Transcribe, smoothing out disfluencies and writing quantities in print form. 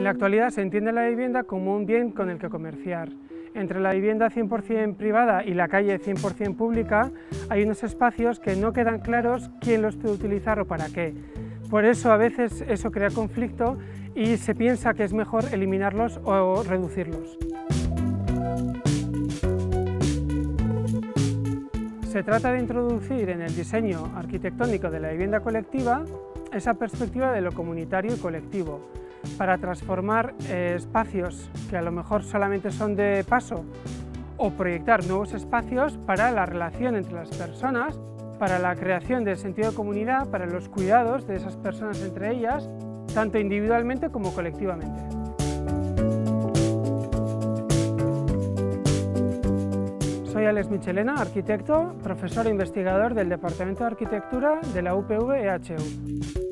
En la actualidad se entiende la vivienda como un bien con el que comerciar. Entre la vivienda 100% privada y la calle 100% pública hay unos espacios que no quedan claros quién los puede utilizar o para qué. Por eso a veces eso crea conflicto y se piensa que es mejor eliminarlos o reducirlos. Se trata de introducir en el diseño arquitectónico de la vivienda colectiva esa perspectiva de lo comunitario y colectivo, para transformar espacios que a lo mejor solamente son de paso o proyectar nuevos espacios para la relación entre las personas, para la creación del sentido de comunidad, para los cuidados de esas personas entre ellas, tanto individualmente como colectivamente. Soy Alex Michelena, arquitecto, profesor e investigador del Departamento de Arquitectura de la UPV EHU.